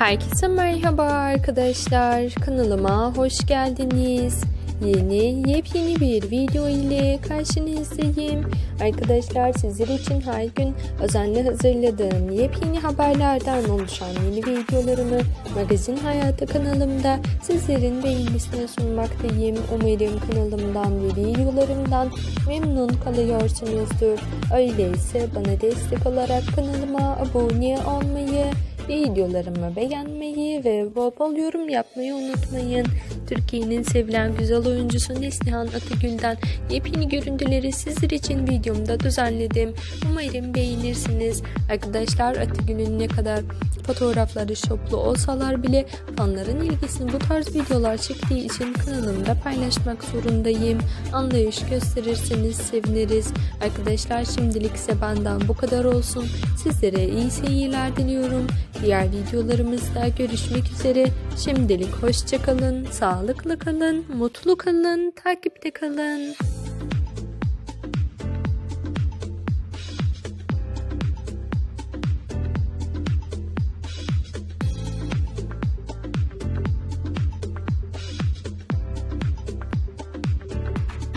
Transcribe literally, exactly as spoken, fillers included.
Herkese merhaba arkadaşlar, kanalıma hoş geldiniz. Yeni yepyeni bir video ile karşınızdayım. Arkadaşlar, sizler için her gün özenle hazırladığım yepyeni haberlerden oluşan yeni videolarımı Magazin Hayatı kanalımda sizlerin beğenisine sunmaktayım. Umarım kanalımdan ve videolarımdan memnun kalıyorsunuzdur. Öyleyse bana destek olarak kanalıma abone olmayı, videolarımı beğenmeyi ve bol bol yorum yapmayı unutmayın. Türkiye'nin sevilen güzel oyuncusu Neslihan Atagül'den yepyeni görüntüleri sizler için videomda düzenledim. Umarım beğenirsiniz. Arkadaşlar, Atagül'ün ne kadar fotoğrafları şoplu olsalar bile fanların ilgisini bu tarz videolar çektiği için kanalımda paylaşmak zorundayım. Anlayış gösterirseniz seviniriz. Arkadaşlar, şimdilik ise benden bu kadar olsun. Sizlere iyi seyirler diliyorum. Diğer videolarımızda görüşmek üzere. Şimdilik hoşça kalın, sağlıklı kalın, mutlu kalın, takipte kalın.